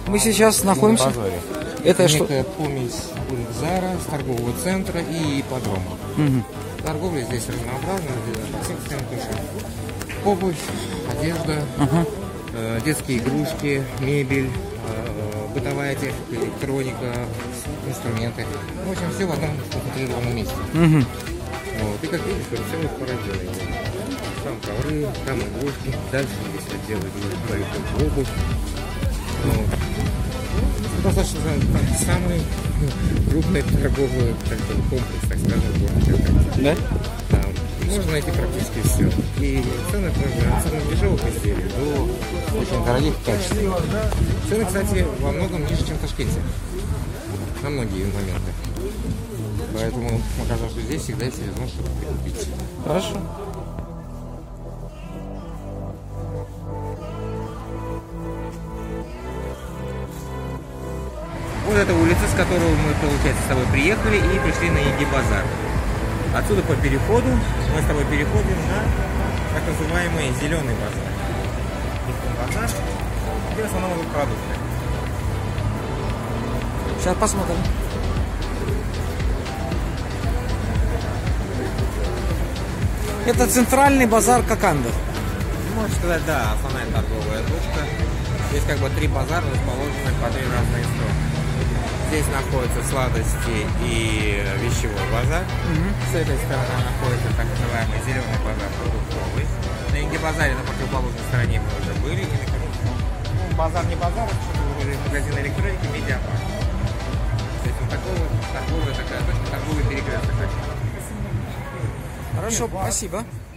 Мы сейчас находимся... Это что? Это помесь Зара с торгового центра и ипподрома. Торговля здесь разнообразная, по всем сторонам души. Обувь, одежда, детские игрушки, мебель, бытовая техника, электроника, инструменты. В общем, все в одном концентрированном месте. Вот. И как видишь, все вот параллельно. Там ковры, там игрушки, дальше здесь отделы для обувь. Вот. Достаточно самый крупный торговый комплекс, так скажем, в городе. Да? Да. Можно найти практически все. И цены тоже от самых дешевых изделий до очень дорогих качественных. Цены, кстати, во многом ниже, чем в Ташкенте. На многие моменты. Поэтому оказалось, что здесь всегда есть возможность что-то прикупить. Хорошо. Вот эта улица, с которой мы, получается, с тобой приехали и пришли на Енги-базар. Отсюда по переходу мы с тобой переходим на так называемый зеленый базар. Базар, где в основном идут продукты. Сейчас посмотрим. Это центральный базар Коканды. Можно сказать, да, основная торговая точка. Здесь как бы 3 базара, расположены по 3 разные стороны. Здесь находятся сладости и вещевой базар. С этой стороны находится так называемый зеленый базар продуктовый. На Енги-базаре на противоположной стороне мы уже были. И базар не базар, а магазин электроники, медиапарк. То есть вот торговая такая точка, торговый перекресток. Хорошо, спасибо.